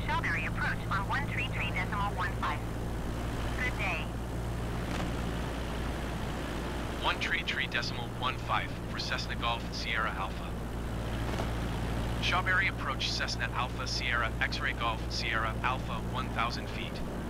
Strawberry approach on 133.15. Good day. 133.15 for Cessna Golf Sierra Alpha. Strawberry approach Cessna Alpha Sierra X-ray Golf Sierra Alpha 1000 feet.